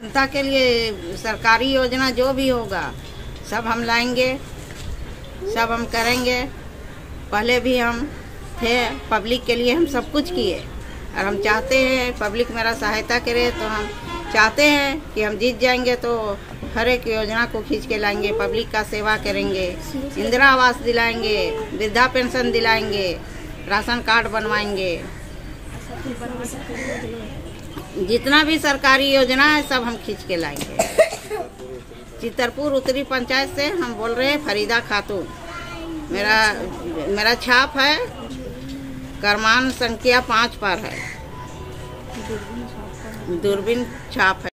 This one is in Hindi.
जनता के लिए सरकारी योजना जो भी होगा सब हम लाएंगे, सब हम करेंगे। पहले भी हम थे, पब्लिक के लिए हम सब कुछ किए और हम चाहते हैं पब्लिक मेरा सहायता करे। तो हम चाहते हैं कि हम जीत जाएंगे तो हर एक योजना को खींच के लाएंगे, पब्लिक का सेवा करेंगे, इंदिरा आवास दिलाएंगे, वृद्धा पेंशन दिलाएंगे, राशन कार्ड बनवाएंगे। जितना भी सरकारी योजना है सब हम खींच के लाएंगे। चितरपुर उत्तरी पंचायत से हम बोल रहे हैं, फरीदा खातून। मेरा छाप है, क्रमांक संख्या 5 पर है, दूरबीन छाप है।